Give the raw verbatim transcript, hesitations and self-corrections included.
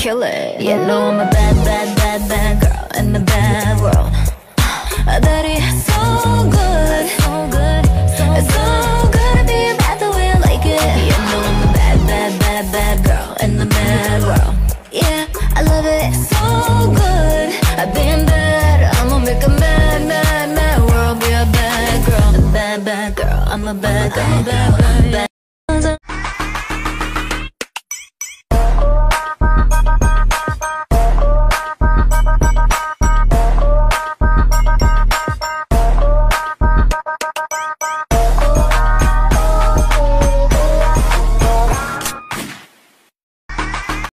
kill it. You know I'm a bad, bad, bad, bad girl in the bad world. That is so good, so good, it's so good to be bad the way I like it. You know I'm a bad, bad, bad, bad girl in the bad world. Yeah, I love it so good. I've been bad, I'ma make a mad, mad, mad world. Be a bad girl, a bad, bad girl. I'm a bad girl, bad, bad,